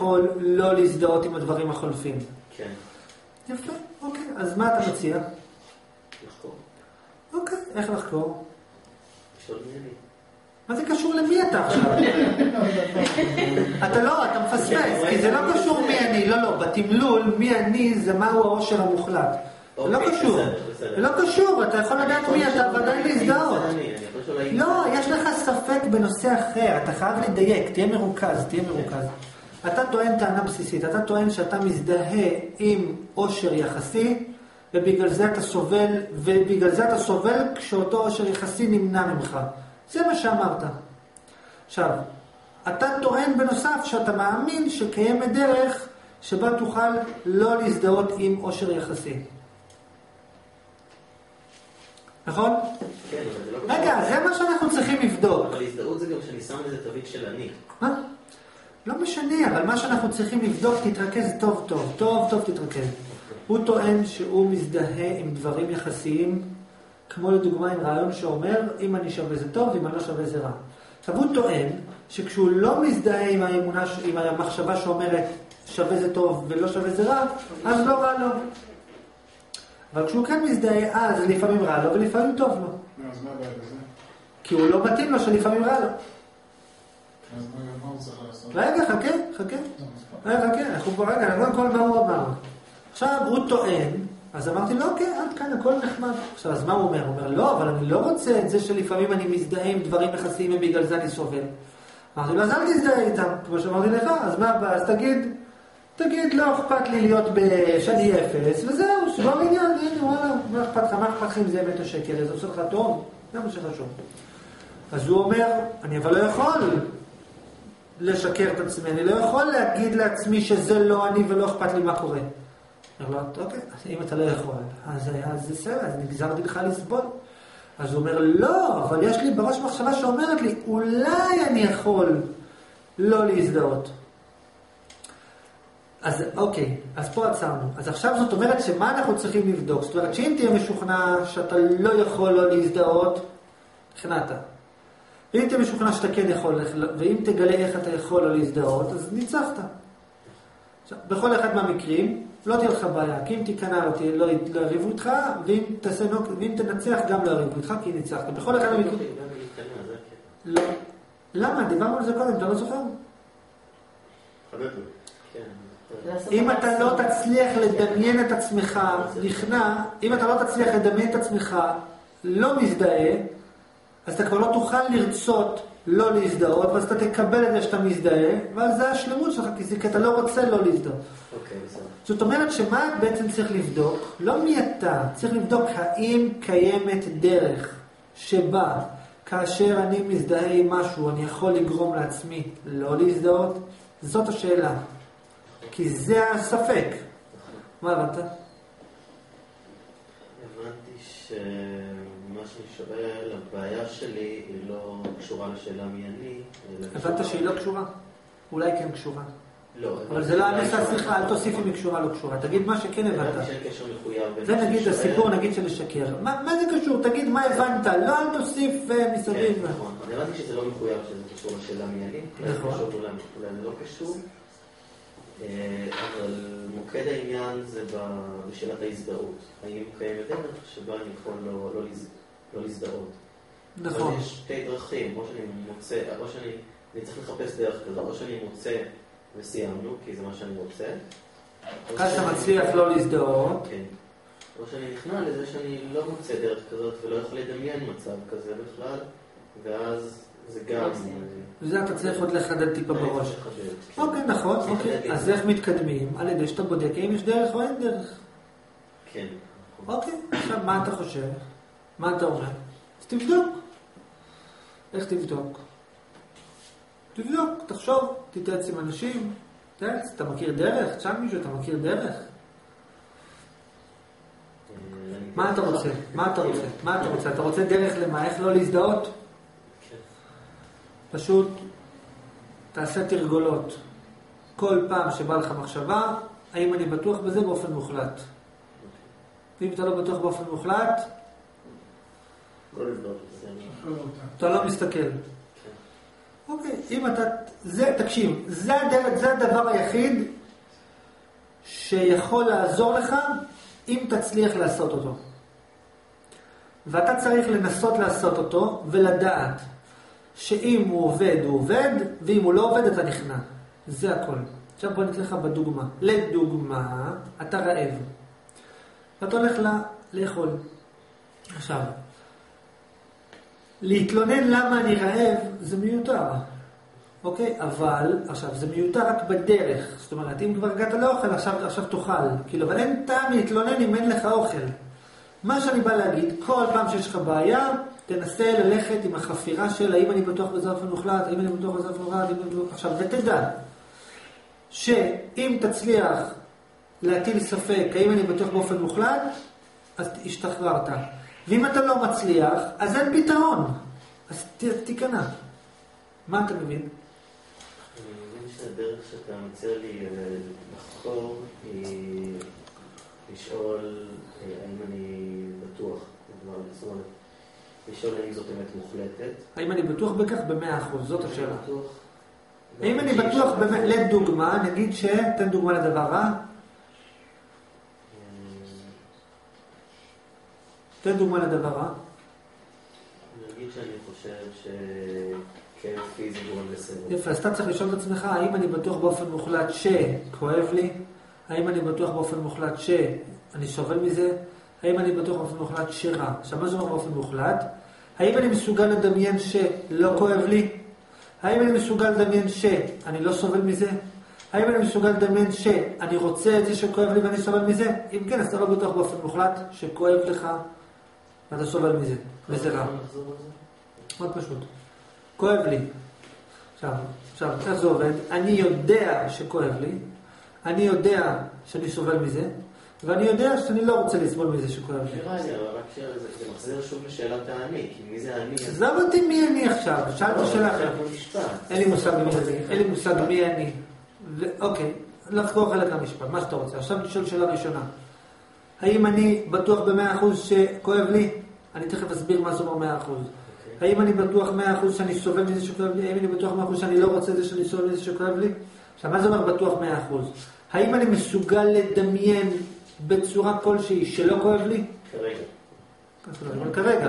יכול לא להזדהות עם הדברים החולפים? כן. יפה, אוקיי. אז מה אתה מציע? לחקור. אוקיי, איך לחקור? לשאול מי אני. מה זה קשור למי אתה עכשיו? אתה מפספס, כי זה לא קשור מי אני, לא, בתמלול מי אני זה מהו העושר המוחלט. זה לא קשור, זה לא קשור, אתה יכול לדעת מי אתה ועדיין להזדהות. לא, יש לך ספק בנושא אחר, אתה חייב לדייק, תהיה מרוכז. אתה טוען טענה בסיסית, אתה טוען שאתה מזדהה עם עושר יחסי, ובגלל זה אתה סובל כשאותו עושר יחסי נמנע ממך. זה מה שאמרת. עכשיו, אתה טוען בנוסף שאתה מאמין שקיימת דרך שבה תוכל לא להזדהות עם עושר יחסי. נכון? כן, אבל זה לא... רגע, זה מה שאנחנו צריכים לבדוק. אבל להזדהות זה גם שאני שם איזה תווית של אני. מה? לא משנה, אבל מה שאנחנו צריכים לבדוק, תתרכז טוב תתרכז. הוא טוען שהוא מזדהה עם דברים יחסיים, כמו לדוגמה עם רעיון שאומר, אם אני שווה זה טוב, אם אני לא שווה זה רע. עכשיו הוא טוען שכשהוא לא מזדהה עם האמונה, עם המחשבה שאומרת שווה זה טוב ולא שווה זה רע, אז לא רע לו. אבל כשהוא כן מזדהה, אז לפעמים רע לו ולפעמים טוב לו. אז מה הבעיה בזה? כי הוא לא מתאים לו שלפעמים רע לו. אז מה הוא צריך לעשות? רגע, חכה. אנחנו כבר רגע, נראה כל מה הוא אמר. עכשיו הוא טוען, אז אמרתי לו, אוקיי, עד כאן הכל נחמד. עכשיו, אז מה הוא אומר? הוא אומר, לא, אבל אני לא רוצה את זה שלפעמים אני מזדהה עם דברים יחסיים ובגלל זה אני סובל. אמרתי לו, אז אל תזדהה איתם, כמו שאמרתי לך, אז מה הבא? אז תגיד, לא אכפת לי להיות בשני אפס, וזהו, סגור עניין, הנה, וואלה, מה אכפת לך אם זה אמת או שקר, זה עושה לך טוב, זה מה שחשוב. אז הוא אומר, אני אבל לא יכול לשקר את עצמי, אני לא יכול להגיד לעצמי שזה לא אני ולא אכפת לי מה קורה. אומר לו, אוקיי, אם אתה לא יכול, אז זה בסדר, אז נגזרתי לך לסבול. אז הוא אומר, לא, אבל יש לי בראש מחשבה שאומרת לי, אולי אני יכול לא להזדהות. אז אוקיי, אז פה עצרנו. אז עכשיו זאת אומרת שמה אנחנו צריכים לבדוק? זאת אומרת שאם תהיה משוכנע שאתה לא יכול לא להזדהות, נכנעת. ואם תהיה משוכנע שאתה כן יכול, ואם תגלה איך אתה יכול לא להזדהות, אז ניצחת. עכשיו, בכל אחד מהמקרים, לא תהיה לך בעיה, כי אם תיכנע לא יריבו איתך, ואם תנצח גם לא יריבו איתך, כי ניצחת. בכל אחד מהמקרים... לא. למה? דיברנו על זה קודם, אתה לא זוכר? אם אתה לא תצליח לדמיין את עצמך נכנע, אם אתה לא תצליח לדמיין את עצמך לא מזדהה, אז אתה כבר לא תוכל לרצות לא להזדהות, ואז אתה תקבל את זה שאתה מזדהה, ואז זה השלמות שלך, כי אתה לא רוצה לא להזדהות. זאת אומרת שמה בעצם צריך לבדוק? לא מי אתה, צריך לבדוק האם קיימת דרך שבה כאשר אני מזדהה עם משהו, אני יכול לגרום לעצמי לא להזדהות? זאת השאלה. כי זה הספק. מה הבנת? הבנתי שמה שאני שואל, הבעיה שלי היא לא קשורה לשאלה מי אני. הבנת שהיא לא קשורה? אולי כן קשורה. לא. אבל זה לא הנושא השיחה, אל תוסיף אם היא קשורה לא קשורה. תגיד מה שכן הבנת. הבנתי שאין קשר מחויב. זה נגיד הסיפור, נגיד של לשקר. מה זה קשור? תגיד מה הבנת. לא, אל תוסיף מסביב. נכון. הבנתי שזה לא מחויב, שזה קשור לשאלה מי אני. נכון. אולי זה לא קשור. אבל מוקד העניין זה בשאלת ההזדהות. האם קיימת דרך שבה אני יכול לא להזדהות. נכון. אבל יש שתי דרכים, או שאני מוצא, או שאני צריך לחפש דרך כזאת, או שאני מוצא וסיימנו, כי זה מה שאני רוצה. כאן אתה מצליח לא להזדהות. כן. או שאני נכנע לזה שאני לא מוצא דרך כזאת ולא יכול לדמיין מצב כזה בכלל, ואז זה גם... וזה אתה צריך עוד לחדד טיפה בראש. אוקיי, נכון. אז איך מתקדמים? על ידי שאתה בודק האם יש דרך או אין דרך. כן. אוקיי, עכשיו מה אתה חושב? מה אתה אומר? אז תבדוק. איך תבדוק? תבדוק, תחשוב, תתייעץ עם אנשים. אתה מכיר דרך? תשאל מישהו, אתה מכיר דרך? מה אתה רוצה? אתה רוצה דרך למה? איך לא להזדהות? פשוט תעשה תרגולות. כל פעם שבא לך מחשבה, האם אני בטוח בזה באופן מוחלט? ואם אתה לא בטוח באופן מוחלט, אתה לא מסתכל. אוקיי, אם אתה, תקשיב, זה הדבר היחיד שיכול לעזור לך אם תצליח לעשות אותו. ואתה צריך לנסות לעשות אותו ולדעת שאם הוא עובד, הוא עובד, ואם הוא לא עובד, אתה נכנע. זה הכל. עכשיו בוא נתן לך בדוגמה. לדוגמה, אתה רעב. ואתה הולך לאכול. עכשיו, להתלונן למה אני רעב, זה מיותר. אוקיי? אבל, עכשיו, זה מיותר רק בדרך. זאת אומרת, אם כבר הגעת לאוכל, עכשיו תאכל. כאילו, אבל אין טעם להתלונן אם אין לך אוכל. מה שאני בא להגיד, כל פעם שיש לך בעיה, תנסה ללכת עם החפירה של האם אני בטוח בזה אופן מוחלט, האם אני בטוח בזה אופן מוחלט, עכשיו, ותדע שאם תצליח להטיל ספק האם אני בטוח באופן מוחלט, אז השתחררת. ואם אתה לא מצליח, אז אין פתרון. אז תיכנע. מה אתה מבין? אני מבין שהדרך שאתה מציע לי לחקור היא לשאול האם אני בטוח, זאת אומרת, לשאול האם זאת אמת מוחלטת. האם אני בטוח בכך ב100%, זאת השאלה. האם אני בטוח, לדוגמה, נגיד תן דוגמה לדבר רע. תן דוגמה לדבר רע. נגיד שאני חושב שכאב פיזי גורם לסירוב. יפה, אז אתה צריך לשאול את עצמך, האם אני בטוח באופן מוחלט שכואב לי? האם אני בטוח באופן מוחלט שאני סובל מזה? האם אני בטוח באופן מוחלט שרע? עכשיו, מה זה אומר באופן מוחלט? האם אני מסוגל לדמיין שלא כואב לי? האם אני מסוגל לדמיין שאני לא סובל מזה? האם אני מסוגל לדמיין שאני רוצה את זה שכואב לי ואני סובל מזה? אם כן, אז אתה לא בטוח באופן מוחלט שכואב לך ואתה סובל מזה. וזה רע. מאוד פשוט. כואב לי. עכשיו, איך זה עובד? אני יודע שכואב לי, אני יודע שאני סובל מזה, ואני יודע שאני לא רוצה לסבול מזה שכואב לי. רק זה מחזיר שוב לשאלת האני, כי מי זה אני? עזוב אותי מי אני עכשיו, שאלת שאלה אחרת. אין לי מושג מי אני, אין לי מושג מי אני. אוקיי, לחקור חלק מהמשפט, מה שאתה רוצה. עכשיו נשאל שאלה ראשונה. האם אני בטוח ב100% שכואב לי? אני תכף אסביר מה זה אומר 100%. האם אני בטוח 100% שאני סובל מזה שכואב לי? האם אני בטוח 100% שאני לא רוצה את זה שאני סובל מזה שכואב לי? עכשיו, מה זה אומר בטוח 100%? האם אני מסוגל לדמיין בצורה כלשהי שלא כואב לי? כרגע. כרגע.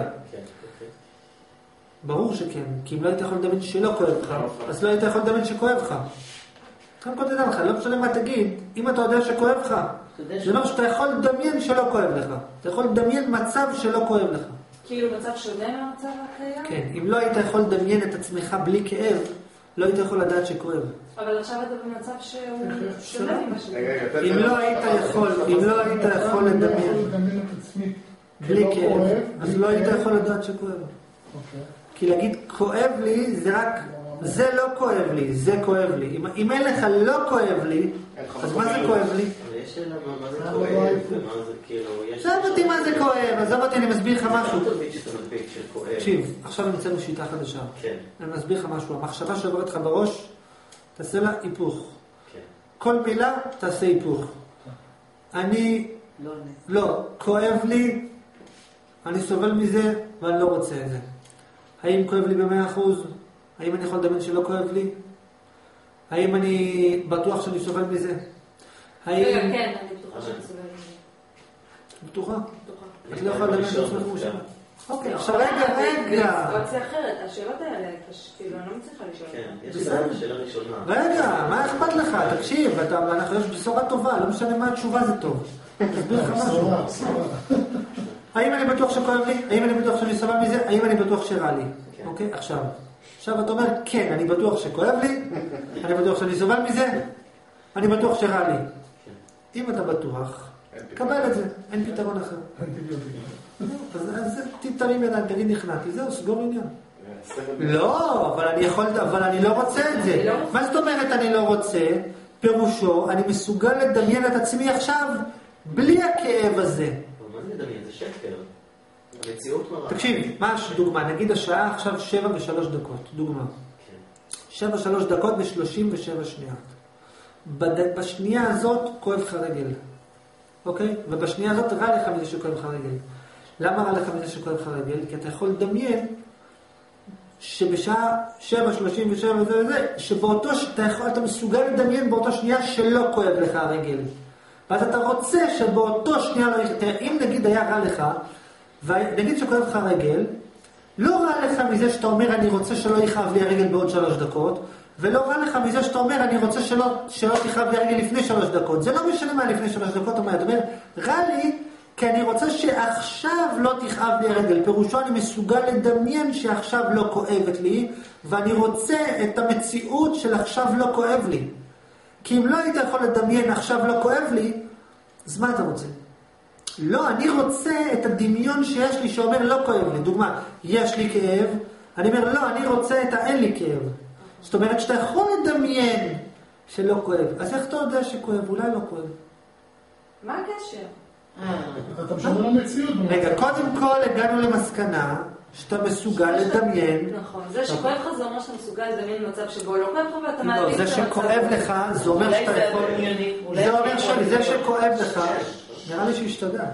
ברור שכן, כי אם לא היית יכול לדמיין שלא כואב לך, אז לא היית יכול לדמיין שכואב לך. כאן קודם לך, לא משנה מה תגיד, אם אתה יודע שכואב לך, זה אומר שאתה יכול לדמיין שלא כואב לך. אתה יכול לדמיין מצב שלא כואב לך. כאילו מצב שונה מהמצב הקיים? כן, אם לא היית יכול לדמיין את עצמך בלי כאב, לא היית יכול לדעת שכואב. אבל עכשיו אתה במצב שהוא שונה ממשהו. אם לא היית יכול לדמיין בלי כאב, אז לא היית יכול לדעת שכואב. כי להגיד כואב לי זה רק, זה לא כואב לי, זה כואב לי. אם אין לך לא כואב לי, אז מה זה כואב לי? יש שאלה מה זה כואב, ומה זה כאילו... עזוב אותי מה זה כואב, עזוב אותי, אני מסביר לך משהו. כואב. תקשיב, עכשיו נמצאנו שיטה חדשה. כן. אני מסביר לך משהו, המחשבה שעוברת לך בראש, תעשה לה היפוך. כן. כל מילה תעשה היפוך. אני, לא, כואב לי, אני סובל מזה ואני לא רוצה את זה. האם כואב לי ב100%? האם אני יכול לדמיין שלא כואב לי? האם אני בטוח שאני סובל מזה? האם... כן, אני בטוחה שאני סובל מזה. בטוחה? את לא יכולה לדמיין את עצמך מושלם. אוקיי, עכשיו רגע. בסיטואציה אחרת, השאלות האלה, כאילו, אני לא מצליחה לשאול. כן, יש לי שאלה ראשונה. רגע, מה אכפת לך? תקשיב, אנחנו יש בשורה טובה, לא משנה מה התשובה זה טוב. תסביר לך משהו. האם אני בטוח שכואב לי? האם אני בטוח שאני סובל מזה? האם אני בטוח שרע לי? אוקיי, עכשיו אתה אומר, כן, אני בטוח שכואב לי, אני בטוח שאני סובל מזה, אני בטוח שרע לי. אם אתה בטוח, קבל את זה, אין פתרון אחר. אז תתרים ידיים, תגיד נכנעתי, זהו, סגור עניין. לא, אבל אני לא רוצה את זה. מה זאת אומרת אני לא רוצה? פירושו, אני מסוגל לדמיין את עצמי עכשיו בלי הכאב הזה. מה זה לדמיין? זה שקר. המציאות מראה. תקשיב, מה דוגמה? נגיד השעה עכשיו 7:03, דוגמה. 7:03 ו37 שניות. בשנייה הזאת כואב לך רגל. אוקיי? ובשנייה הזאת רע לך מזה שכואב לך רגל. למה רע לך מזה שכואב לך רגל? כי אתה יכול לדמיין שבשעה 7:37 וזה, שבאותו אתה מסוגל לדמיין באותו שנייה שלא כואב לך הרגל. ואז אתה רוצה שבאותו שנייה לא יכאב. תראה, אם נגיד היה רע לך, ונגיד שכואב לך הרגל, לא רע לך מזה שאתה אומר אני רוצה שלא יכאב לי הרגל בעוד 3 דקות, ולא רע לך מזה שאתה אומר אני רוצה שלא תכאב לי הרגל לפני 3 דקות. זה לא משנה מה לפני 3 דקות, אתה אומר, רע לי כי אני רוצה שעכשיו לא תכאב לי הרגל. פירושו אני מסוגל לדמיין שעכשיו לא כואבת לי, ואני רוצה את המציאות של עכשיו לא כואב לי. כי אם לא היית יכול לדמיין עכשיו לא כואב לי, אז מה אתה רוצה? לא, אני רוצה את הדמיון שיש לי שאומר לא כואב לי. דוגמה, יש לי כאב, אני אומר לא, אני רוצה את האין לי כאב. זאת אומרת שאתה יכול לדמיין שלא כואב. אז איך אתה יודע שכואב? אולי לא כואב. מה הקשר? אתה משמר למציאות. רגע, קודם כל הגענו למסקנה שאתה מסוגל לדמיין. נכון, זה שכואב לך זה אומר שאתה מסוגל לדמיין מצב שבו לא כואב לך ואתה מעדיף את המצב. זה שכואב לך, זה אומר שאתה יכול... זה אומר שזה שכואב לך, נראה לי שהשתגע.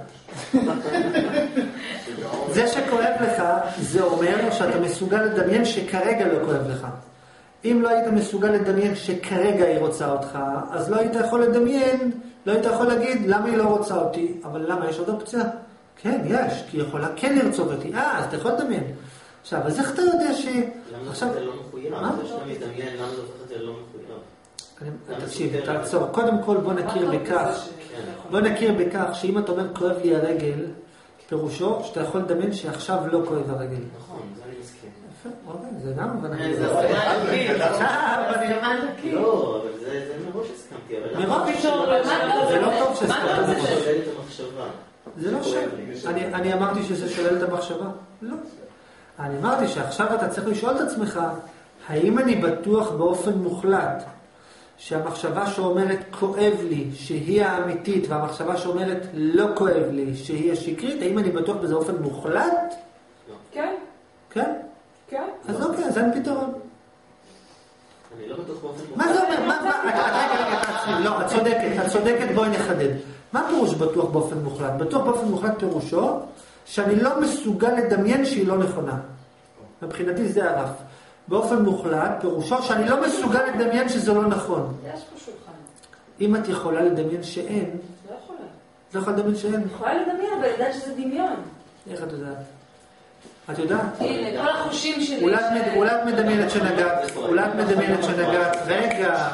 זה שכואב לך, זה אומר שאתה מסוגל לדמיין שכרגע לא כואב לך. אם לא היית מסוגל לדמיין שכרגע היא רוצה אותך, אז לא היית יכול לדמיין, לא היית יכול להגיד למה היא לא רוצה אותי, אבל למה יש עוד אופציה? כן, יש, כי היא יכולה כן לרצות אותי. אז אתה יכול לדמיין. עכשיו, אז איך אתה יודע ש... למה זה לא מחויב? זה שאתה מדמיין, למה זה הופך את זה לא מחויב? תקשיב, תעצור. קודם כל בוא נכיר בכך שאם אתה אומר כואב לי הרגל, פירושו שאתה יכול לדמיין שעכשיו לא כואב הרגל. נכון, זה אני מסכים. זה גם, לא, אבל זה מראש הסכמתי. זה לא טוב שהסכמתי מראש. שולל את המחשבה. זה לא שם. אני אמרתי שזה שולל את המחשבה? לא. אני אמרתי שעכשיו אתה צריך לשאול את עצמך, האם אני בטוח באופן מוחלט שהמחשבה שאומרת כואב לי, שהיא האמיתית, והמחשבה שאומרת לא כואב לי, שהיא השקרית, האם אני בטוח בזה באופן מוחלט? כן. כן? כן. אז אוקיי, אז אין פתרון. אני לא בטוח באופן מוחלט. מה זה אומר? לא, את צודקת, בואי נחדד. מה פירוש בטוח באופן מוחלט? בטוח באופן מוחלט פירושו שאני לא מסוגל לדמיין שהיא לא נכונה. מבחינתי זה הרף. באופן מוחלט פירושו שאני לא מסוגל לדמיין שזה לא נכון. יש פה שולחן. אם את יכולה לדמיין שאין... לא יכולה. לא יכולה לדמיין שאין? יכולה לדמיין, אבל לדעת שזה דמיון. איך את יודעת? את יודעת? הנה, כל החושים שלי... אולי את מדמיינת שנגעת. רגע,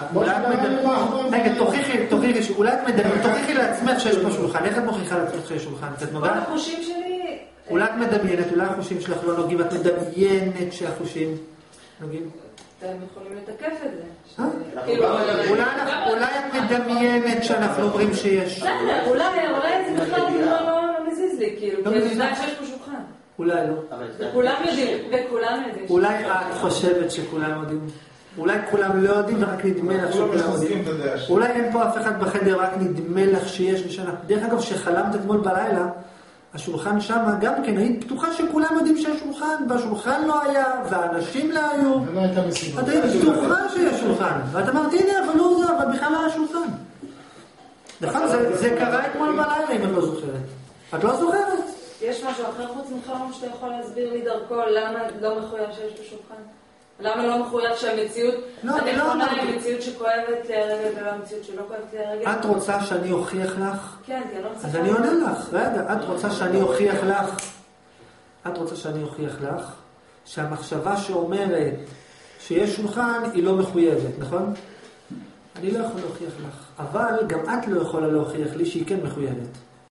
תוכיחי לעצמך שיש פה שולחן. איך את מוכיחה לעצמך שיש שולחן? כל החושים שלי... אולי את מדמיינת, אולי החושים שלך לא נוגעים, את מדמיינת שהחושים נוגעים. אתם יכולים לתקף את זה. אולי את מדמיינת שאנחנו אומרים שיש. אולי זה בכלל לא מזיז לי, כאילו, כי אני יודעת שיש פה שולחן. אולי לא. וכולם יודעים. אולי את חושבת שכולם יודעים. אולי כולם לא יודעים ורק נדמה לך שכולם יודעים. אולי אין פה אף אחד בחדר, רק נדמה לך שיש משנה. דרך אגב, שחלמת אתמול בלילה, השולחן שם גם כן, היית בטוחה שכולם יודעים שיש שולחן, והשולחן לא היה, והאנשים לא היו. ולא הייתה מסיבה. את היית בטוחה שיש שולחן. ואת אמרת, הנה, אבל לא זה, אבל בכלל לא היה שולחן. נכון, זה קרה אתמול בלילה, אם את לא זוכרת. את לא זוכרת? יש משהו אחר חוץ מחלום שאתה יכול להסביר לי דרכו, למה לא מחויב שיש בשולחן? למה לא מחויב שהמציאות הנכונה היא מציאות שכואבת לי הרגל ולא המציאות שלא כואבת לי הרגל? את רוצה שאני אוכיח לך? כן, כי אני לא מצליחה. אז אני עונה לך, רגע, את רוצה שאני אוכיח לך שהמחשבה שאומרת שיש שולחן היא לא מחויבת, נכון? אני לא יכול להוכיח לך, אבל גם את לא יכולה להוכיח לי שהיא כן מחויבת.